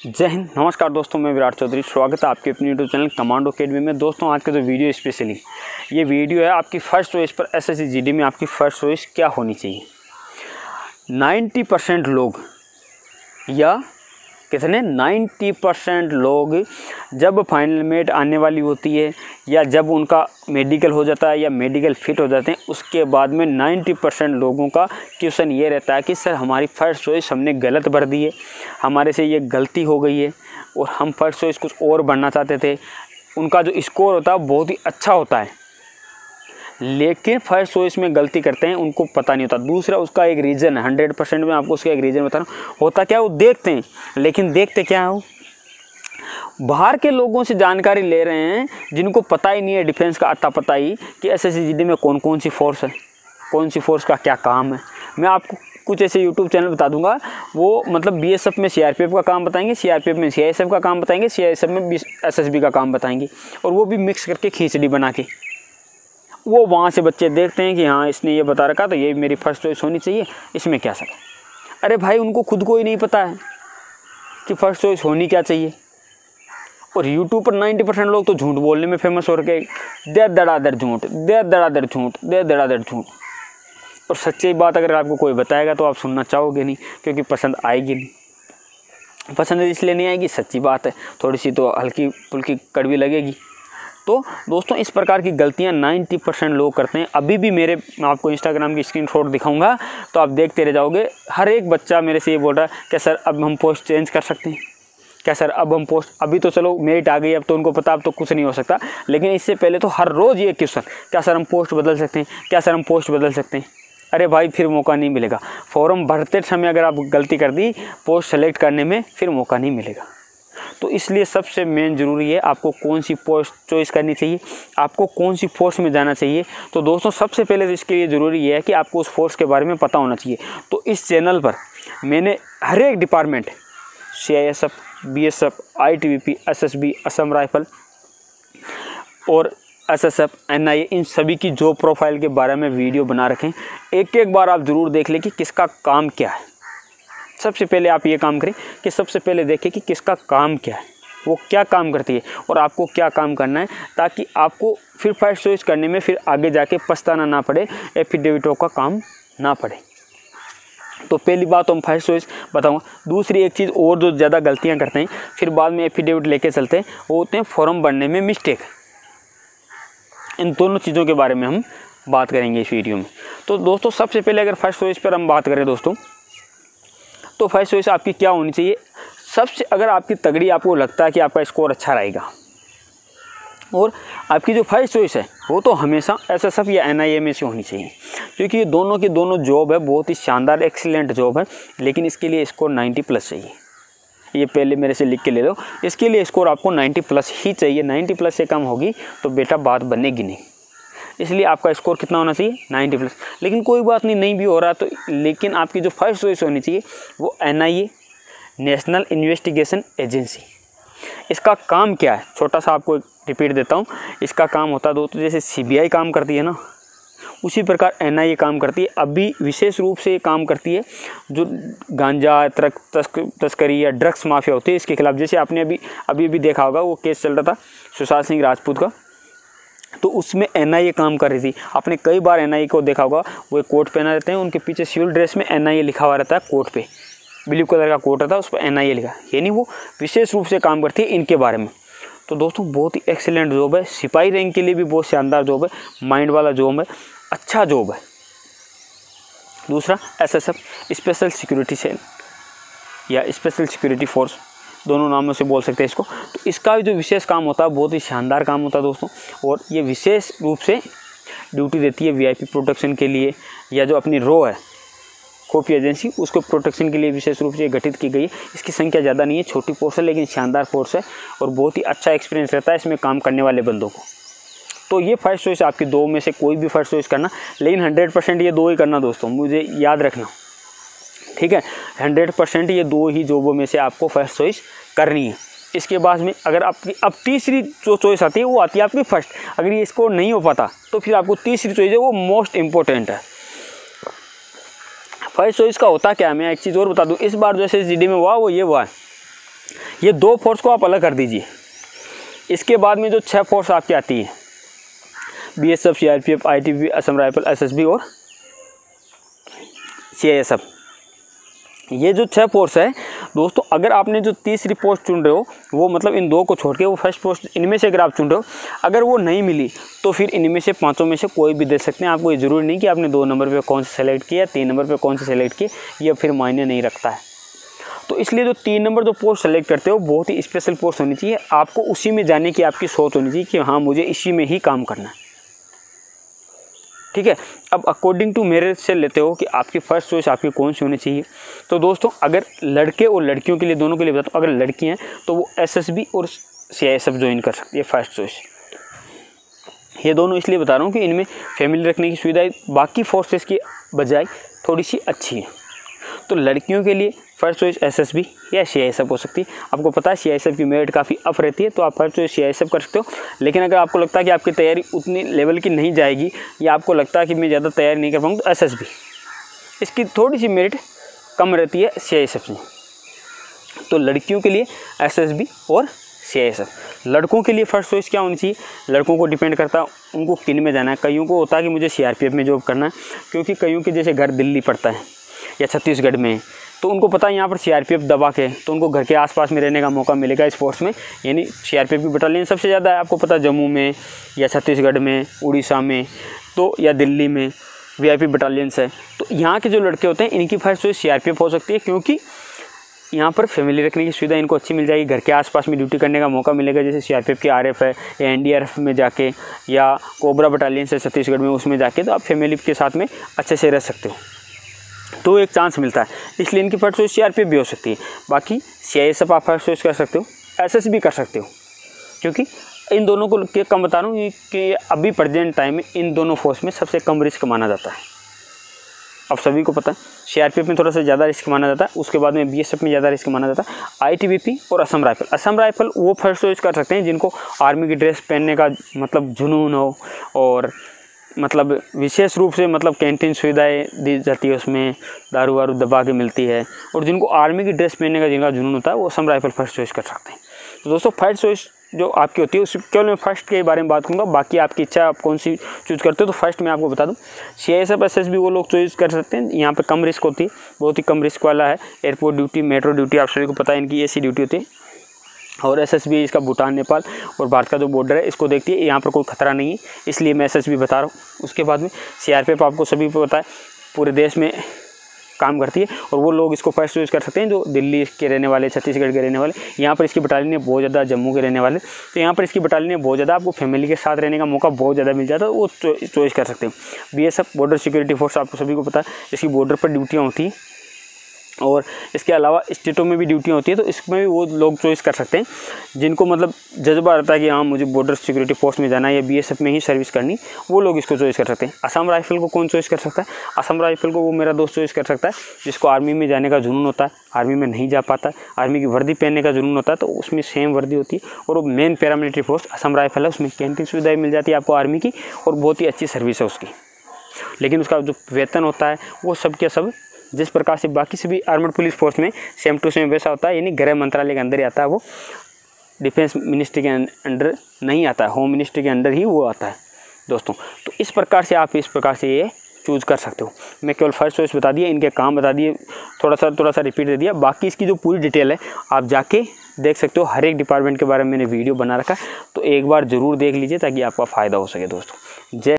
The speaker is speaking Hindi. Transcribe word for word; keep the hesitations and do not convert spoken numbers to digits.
जय हिंद, नमस्कार दोस्तों, मैं विराट चौधरी। स्वागत है आपके अपने यूट्यूब चैनल कमांडो अकेडमी में। दोस्तों, आज का जो वीडियो स्पेशली ये वीडियो है आपकी फर्स्ट चॉइस पर एसएससी जीडी में आपकी फर्स्ट चॉइस क्या होनी चाहिए। नब्बे परसेंट लोग या कितने नब्बे परसेंट लोग जब फाइनल मेट आने वाली होती है या जब उनका मेडिकल हो जाता है या मेडिकल फिट हो जाते हैं, उसके बाद में नब्बे परसेंट लोगों का क्वेश्चन ये रहता है कि सर हमारी फर्स्ट चॉइस हमने गलत भर दी है, हमारे से ये गलती हो गई है और हम फर्स्ट चॉइस कुछ और भरना चाहते थे। उनका जो स्कोर होता है बहुत ही अच्छा होता है, लेकिन फर्स्ट चॉइस में गलती करते हैं, उनको पता नहीं होता। दूसरा उसका एक रीज़न है, हंड्रेड परसेंट में आपको उसका एक रीज़न बता रहा हूँ। होता क्या, वो देखते हैं लेकिन देखते क्या हो, बाहर के लोगों से जानकारी ले रहे हैं जिनको पता ही नहीं है डिफेंस का आता पता ही कि एसएससी जीडी में कौन कौन सी फोर्स है, कौन सी फोर्स का क्या काम है। मैं आपको कुछ ऐसे यूट्यूब चैनल बता दूंगा, वो मतलब बीएसएफ में सीआरपीएफ का काम बताएंगे, सीआरपीएफ में सीआईएसएफ का काम बताएंगे, सीआईएसएफ में एसएसबी का काम बताएंगे, और वो भी मिक्स करके खींचड़ी बना के वो वहाँ से बच्चे देखते हैं कि हाँ इसने ये बता रखा तो ये मेरी फर्स्ट चॉइस होनी चाहिए, इसमें क्या सका। अरे भाई, उनको खुद को ही नहीं पता है कि फर्स्ट चॉइस होनी क्या चाहिए। और यूट्यूब पर नब्बे परसेंट लोग तो झूठ बोलने में फेमस हो रखे, दे धड़ाधड़ झूठ, दे धड़ाधड़ झूठ, दे धड़ाधड़ झूठ। और सच्ची बात अगर आपको कोई बताएगा तो आप सुनना चाहोगे नहीं, क्योंकि पसंद आएगी नहीं। पसंद इसलिए नहीं आएगी, सच्ची बात है, थोड़ी सी तो हल्की फुल्की कड़वी लगेगी। तो दोस्तों, इस प्रकार की गलतियां नब्बे परसेंट लोग करते हैं। अभी भी मेरे मैं आपको इंस्टाग्राम की स्क्रीनशॉट दिखाऊंगा तो आप देखते रह जाओगे। हर एक बच्चा मेरे से ये बोल रहा है क्या सर अब हम पोस्ट चेंज कर सकते हैं, क्या सर अब हम पोस्ट, अभी तो चलो मेरिट आ गई, अब तो उनको पता अब तो कुछ नहीं हो सकता, लेकिन इससे पहले तो हर रोज़ ये क्वेश्चन, क्या सर हम पोस्ट बदल सकते हैं, क्या सर हम पोस्ट बदल सकते हैं। अरे भाई, फिर मौका नहीं मिलेगा। फॉर्म भरते समय अगर आप गलती कर दी पोस्ट सेलेक्ट करने में, फिर मौका नहीं मिलेगा। तो इसलिए सबसे मेन ज़रूरी है आपको कौन सी पोस्ट चॉइस करनी चाहिए, आपको कौन सी फोर्स में जाना चाहिए। तो दोस्तों, सबसे पहले तो इसके लिए ज़रूरी ये है कि आपको उस फोर्स के बारे में पता होना चाहिए। तो इस चैनल पर मैंने हर एक department, CISF, BSF, ITBP, SSB, Assam rifle और एसएसएफ, एनआईए, इन सभी की जॉब प्रोफाइल के बारे में वीडियो बना रखें। एक एक बार आप ज़रूर देख लें कि किसका काम क्या है। सबसे पहले आप ये काम करें कि सबसे पहले देखें कि किसका काम क्या है, वो क्या काम करती है और आपको क्या काम करना है, ताकि आपको फिर फर्स्ट चॉइस करने में फिर आगे जाके पछताना ना पड़े, एफिडेविटों का काम ना पड़े। तो पहली बात तो हम फर्स्ट चॉइस बताऊँगा। दूसरी एक चीज़ और जो ज़्यादा गलतियाँ करते हैं, फिर बाद में एफिडेविट लेके चलते हैं, वो होते हैं फॉर्म भरने में मिस्टेक। इन दोनों चीज़ों के बारे में हम बात करेंगे इस वीडियो में। तो दोस्तों, सबसे पहले अगर फर्स्ट चॉइस पर हम बात करें दोस्तों, तो फर्स्ट चॉइस आपकी क्या होनी चाहिए। सबसे अगर आपकी तगड़ी, आपको लगता है कि आपका स्कोर अच्छा रहेगा और आपकी जो फर्स्ट चॉइस है वो तो हमेशा एसएसएफ या एनआईए में से होनी चाहिए, क्योंकि ये दोनों की दोनों जॉब है, बहुत ही शानदार एक्सीलेंट जॉब है, लेकिन इसके लिए स्कोर नब्बे प्लस चाहिए। ये पहले मेरे से लिख के ले लो, इसके लिए स्कोर आपको नब्बे प्लस ही चाहिए। नब्बे प्लस से कम होगी तो बेटा बात बनेगी नहीं। इसलिए आपका स्कोर कितना होना चाहिए, नब्बे प्लस। लेकिन कोई बात नहीं, नहीं भी हो रहा तो, लेकिन आपकी जो फर्स्ट चॉइस होनी चाहिए वो एनआईए, नेशनल इन्वेस्टिगेशन एजेंसी। इसका काम क्या है, छोटा सा आपको रिपीट देता हूँ। इसका काम होता है दोस्तों, जैसे सीबीआई काम करती है ना, उसी प्रकार एनआईए काम करती है। अभी विशेष रूप से ये काम करती है जो गांजा ट्रक तस्करी या ड्रग्स माफिया होती है, इसके खिलाफ। जैसे आपने अभी अभी भी देखा होगा, वो केस चल रहा था सुशांत सिंह राजपूत का, तो उसमें एनआईए काम कर रही थी। आपने कई बार एनआईए को देखा होगा, वो एक कोट पहना रहते हैं, उनके पीछे सिविल ड्रेस में एनआईए लिखा हुआ रहता है, कोट पे ब्लू कलर का कोट रहता है, उस पर एनआईए लिखा, यानी वो विशेष रूप से काम करती है इनके बारे में। तो दोस्तों, बहुत ही एक्सीलेंट जॉब है, सिपाही रैंक के लिए भी बहुत शानदार जॉब है, माइंड वाला जॉब है, अच्छा जॉब है। दूसरा एसएसएफ, स्पेशल सिक्योरिटी सेल या स्पेशल सिक्योरिटी फोर्स, दोनों नामों से बोल सकते हैं इसको। तो इसका भी जो विशेष काम होता है बहुत ही शानदार काम होता है दोस्तों, और ये विशेष रूप से ड्यूटी देती है वीआईपी प्रोटेक्शन के लिए, या जो अपनी रो है खुफिया एजेंसी, उसको प्रोटेक्शन के लिए विशेष रूप से गठित की गई है। इसकी संख्या ज़्यादा नहीं है, छोटी फोर्स है, लेकिन शानदार फोर्स है और बहुत ही अच्छा एक्सपीरियंस रहता है इसमें काम करने वाले बंदों को। तो ये फर्स्ट चॉइस आपकी दो में से कोई भी फर्स्ट चॉइस करना, लेकिन हंड्रेड परसेंट ये दो ही करना दोस्तों, मुझे याद रखना, ठीक है। हंड्रेड परसेंट ये दो ही जॉबों में से आपको फर्स्ट चॉइस करनी है। इसके बाद में अगर आपकी अब तीसरी जो चॉइस आती है वो आती है आपकी फर्स्ट। अगर ये स्कोर नहीं हो पाता तो फिर आपको तीसरी चॉइस है वो मोस्ट इंपॉर्टेंट है। फर्स्ट चॉइस का होता क्या है, मैं एक चीज़ और बता दूं, इस बार जो एसएससी जीडी में हुआ वो ये हुआ है, ये दो फोर्स को आप अलग कर दीजिए। इसके बाद में जो छह फोर्स आपकी आती है, B S F, C R P F, I T B P, Assam rifle, S S B और सी आई एस एफ, ये जो छह पोस्ट है दोस्तों, अगर आपने जो तीसरी पोस्ट चुन रहे हो वो मतलब इन दो को छोड़ के वो फर्स्ट पोस्ट इनमें से अगर आप चुन रहे हो, अगर वो नहीं मिली तो फिर इनमें से पांचों में से कोई भी दे सकते हैं। आपको ये ज़रूरी नहीं कि आपने दो नंबर पे कौन सा सेलेक्ट किया, तीन नंबर पे कौन सा सेलेक्ट किया, ये फिर मायने नहीं रखता है। तो इसलिए जो तीन नंबर जो पोस्ट सेलेक्ट करते हो बहुत ही स्पेशल पोस्ट होनी चाहिए। आपको उसी में जाने की आपकी सोच होनी चाहिए कि हाँ मुझे इसी में ही काम करना है, ठीक है। अब अकॉर्डिंग टू मेरे से लेते हो कि आपकी फर्स्ट चॉइस आपकी कौन सी होनी चाहिए। तो दोस्तों अगर लड़के और लड़कियों के लिए, दोनों के लिए बताता हूँ, अगर लड़की हैं तो वो एस एस बी और C I S F join कर सकती है फर्स्ट चॉइस। ये दोनों इसलिए बता रहा हूँ कि इनमें फैमिली रखने की सुविधा बाकी फोर्सेस की बजाय थोड़ी सी अच्छी है। तो लड़कियों के लिए first choice S S B या सी आई एस एफ हो सकती है। आपको पता है सी आई एस एफ की मेरिट काफ़ी अप रहती है, तो आप first choice C I S F कर सकते हो। लेकिन अगर आपको लगता है कि आपकी तैयारी उतनी लेवल की नहीं जाएगी या आपको लगता है कि मैं ज़्यादा तैयारी नहीं कर पाऊँगा, तो एस एस बी, इसकी थोड़ी सी मेरिट कम रहती है सी आई एस एफ से। तो लड़कियों के लिए एस एस बी और सी आई एस एफ। लड़कों के लिए फर्स्ट चॉइस क्या होनी चाहिए, लड़कों को डिपेंड करता है उनको किन में जाना है। कईयों को होता है कि मुझे सी आर पी एफ में जॉब करना है, क्योंकि कईयों के जैसे घर दिल्ली पड़ता है या छत्तीसगढ़ में, तो उनको पता है यहाँ पर सी आर पी एफ दबा के, तो उनको घर के आसपास में रहने का मौका मिलेगा इस फोर्स में। यानी सी आर पी एफ की बटालियन सबसे ज़्यादा है, आपको पता है जम्मू में या छत्तीसगढ़ में, उड़ीसा में, तो या दिल्ली में वी आई पी बटालियंस है। तो यहाँ के जो लड़के होते हैं इनकी first choice C R P F हो सकती है, क्योंकि यहाँ पर फैमिली रखने की सुविधा इनको अच्छी मिल जाएगी, घर के आसपास में ड्यूटी करने का मौका मिलेगा। जैसे सी आर पी एफ की आर एफ है या एन डी आर एफ में जाके, या कोबरा बटालियन से छत्तीसगढ़ में उसमें जाके, तो आप फैमिली के साथ में अच्छे से रह सकते हो, तो एक चांस मिलता है। इसलिए इनकी first choice C R P F भी हो सकती है। बाकी सी आई एस एफ आप फर्स्ट चॉइस कर सकते हो, एस एस बी कर सकते हो, क्योंकि इन दोनों को के कम बता रहा हूँ कि अभी प्रेजेंट टाइम में इन दोनों फोर्स में सबसे कम रिस्क माना जाता है। अब सभी को पता है सी आर पी एफ में थोड़ा सा ज़्यादा रिस्क माना जाता है, उसके बाद में बी एस एफ में ज़्यादा रिस्क माना जाता है। आई टी बी पी और असम राइफल, असम राइफल वो फर्स्ट चॉइस कर सकते हैं जिनको आर्मी की ड्रेस पहनने का मतलब जुनून हो, और मतलब विशेष रूप से मतलब कैंटीन सुविधाएं दी जाती है, उसमें दारू वारू दबा के मिलती है, और जिनको आर्मी की ड्रेस पहनने का जिनका जुनून होता है वो असम राइफल फर्स्ट चॉइस कर सकते हैं। तो दोस्तों फर्स्ट चॉइस जो आपकी होती है उस केवल मैं फर्स्ट के बारे में बात करूँगा, बाकी आपकी इच्छा आप कौन सी चूज़ करते हो। तो फर्स्ट मैं आपको बता दूं, C I S F S S B वो लोग चॉइस कर सकते हैं, यहाँ पे कम रिस्क होती है, बहुत ही कम रिस्क वाला है। एयरपोर्ट ड्यूटी, मेट्रो ड्यूटी आप सभी को पता है इनकी ऐसी ड्यूटी होती है। और एस एस बी इसका भूटान, नेपाल और भारत का जो बॉर्डर है इसको देखती है, यहाँ पर कोई खतरा नहीं है, इसलिए मैं एस एस बी बता रहा हूँ। उसके बाद में सी आर पी एफ आपको सभी को पता है पूरे देश में काम करती है, और वो लोग इसको फर्स्ट चॉइस कर सकते हैं जो दिल्ली के रहने वाले, छत्तीसगढ़ के रहने वाले। यहाँ पर इसकी बटालियन है बहुत ज़्यादा, जम्मू के रहने वाले, तो यहाँ पर इसकी बटालियन है बहुत ज़्यादा, आपको फैमिली के साथ रहने का मौका बहुत ज़्यादा मिल जाता है, वो चॉइस कर सकते हैं। B S F border security force आपको सभी को पता है, इसकी बॉर्डर पर ड्यूटियाँ होती हैं, और इसके अलावा स्टेटों में भी ड्यूटियाँ होती है, तो इसमें भी वो लोग चॉइस कर सकते हैं जिनको मतलब जज्बा रहता है कि हाँ मुझे बॉर्डर सिक्योरिटी फोर्स में जाना है या बी एस एफ में ही सर्विस करनी, वो लोग इसको चॉइस कर सकते हैं। असम राइफल को कौन चॉइस कर सकता है, असम राइफल को वो मेरा दोस्त चॉइस कर सकता है जिसको आर्मी में जाने का जुनून होता है, आर्मी में नहीं जा पाता, आर्मी की वर्दी पहनने का जुनून होता है, तो उसमें सेम वर्दी होती है, और वो main paramilitary force Assam rifle है, उसमें कैंटीन सुविधाएँ मिल जाती है आपको आर्मी की, और बहुत ही अच्छी सर्विस है उसकी। लेकिन उसका जो वेतन होता है वो सब के सब जिस प्रकार से बाकी सभी आर्मड पुलिस फोर्स में सेम टू सेम वैसा होता है, यानी गृह मंत्रालय के अंदर ही आता है, वो डिफेंस मिनिस्ट्री के अंडर नहीं आता है, होम मिनिस्ट्री के अंदर ही वो आता है दोस्तों। तो इस प्रकार से आप इस प्रकार से ये चूज़ कर सकते हो। मैं केवल फर्स्ट चॉइस बता दिए, इनके काम बता दिए, थोड़ा सा थोड़ा सा रिपीट दे दिया, बाकी इसकी जो पूरी डिटेल है आप जाके देख सकते हो। हर एक डिपार्टमेंट के बारे में मैंने वीडियो बना रखा है, तो एक बार ज़रूर देख लीजिए ताकि आपका फ़ायदा हो सके दोस्तों। जय